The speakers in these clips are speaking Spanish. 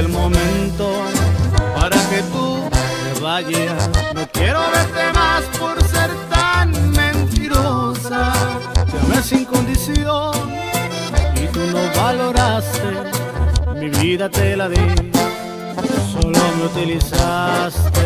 el momento para que tú te vayas. No quiero verte más por ser tan mentirosa. Te amé sin condición y tú no valoraste. Mi vida te la di, solo me utilizaste.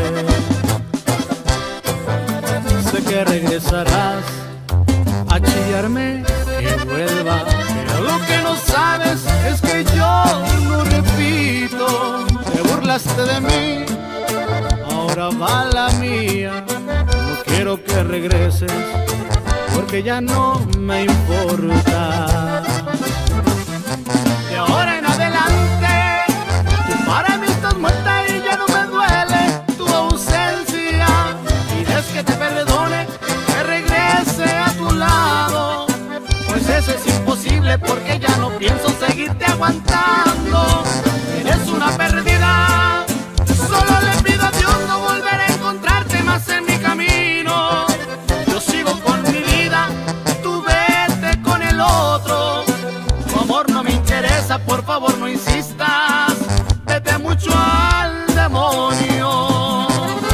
Sé que regresarás a chillarme que vuelva, pero lo que no sabes es que yo no repito. Te burlaste de mí, ahora va la mía. No quiero que regreses porque ya no me importa. De ahora en adelante tú para mí estás muerta y ya no me duele tu ausencia. Pides que te perdone, que regrese a tu lado, pues eso es imposible porque ya no pienso seguirte aguantando. Eres una perdida, solo le pido a Dios no volver a encontrarte más en mi camino. Yo sigo con mi vida, tú vete con el otro. Tu amor no me interesa, por favor no insistas, vete mucho al demonio.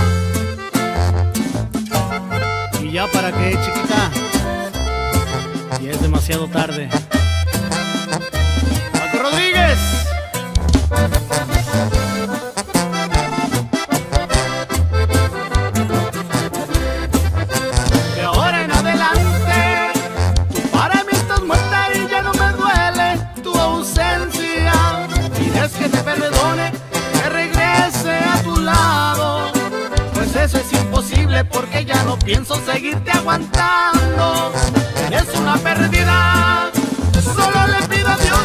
¿Y ya para qué, chiquita? Y es demasiado tarde. ¡Paco Rodríguez! De ahora en adelante tú para mí estás muerta y ya no me duele tu ausencia. Pides que te perdone, que regrese a tu lado, pues eso es imposible porque ya no pienso seguirte aguantando. Eres una perdida, solo le pido a Dios